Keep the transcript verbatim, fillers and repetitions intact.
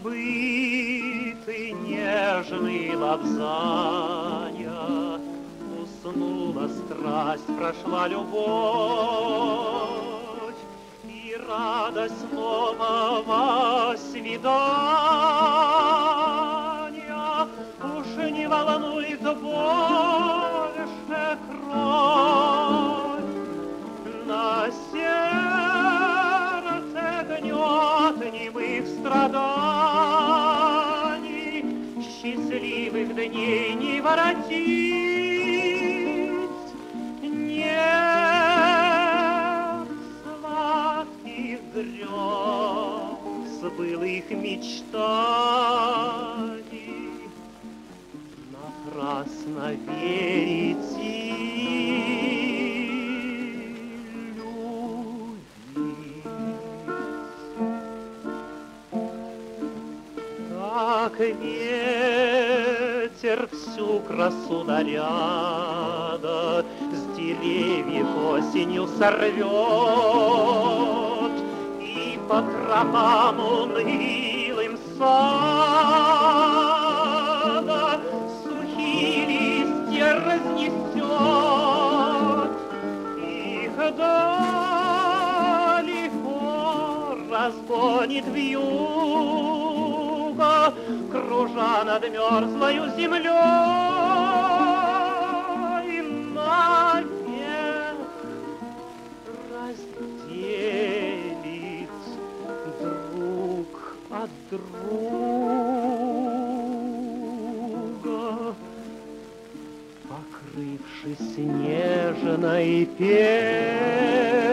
забыты нежные лапзания. Уснула страсть, прошла любовь, и радость нового свидания уж не волнует больше кровь. На сердце гнет немых страданий, счастливых дней не воротить. Нет сладких грез, былых мечтаний, напрасно верите. Как ветер всю красу наряда с деревьев осенью сорвет и по тропам унылым сада сухие листья разнесет. Их далеко разгонит вьюга, кружа над мерзлою землей, навек разделит друг от друга, покрывшись нежной пеной.